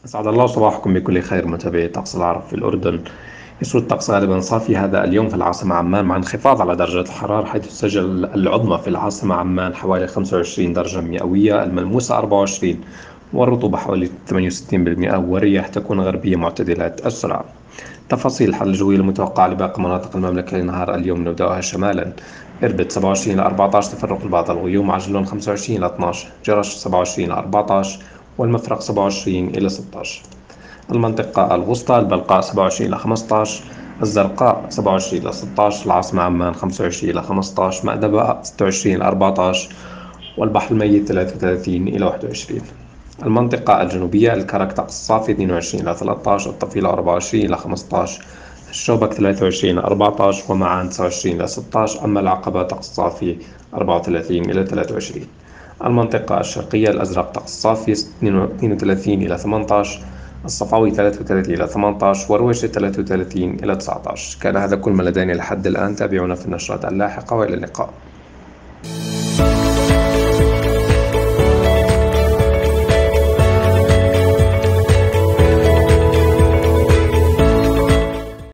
أسعد الله صباحكم بكل خير متابعي طقس العرب في الأردن. يسود الطقس غالبا صافي هذا اليوم في العاصمة عمان مع انخفاض على درجة الحرارة، حيث تسجل العظمى في العاصمة عمان حوالي 25 درجة مئوية، الملموسة 24، والرطوبة حوالي 68%، والرياح تكون غربية معتدلة السرعة. تفاصيل الحالة الجوية المتوقعة لباقي مناطق المملكة لنهار اليوم: نبدأها شمالا، إربد 27 إلى 14 تفرق لبعض الغيوم، عجلون 25 إلى 12، جرش 27 إلى 14، والمفرق 27 إلى 16. المنطقة الوسطى: البلقاء 27 إلى 15، الزرقاء 27 إلى 16، العاصمة عمان 25 إلى 15، مأدبة 26 إلى 14، والبحر الميت 33 إلى 21. المنطقة الجنوبية: الكرك طقس صافي 22 إلى 13، الطفيلة 24 إلى 15، الشوبك 23 إلى 14، ومعان 29 إلى 16. أما العقبة طقس صافي 34 إلى 23. المنطقة الشرقية: الأزرق طقس صافي 32 إلى 18، الصفاوي 33 إلى 18، ورويشة 33 إلى 19. كان هذا كل ما لدينا لحد الآن، تابعونا في النشرات اللاحقة، وإلى اللقاء.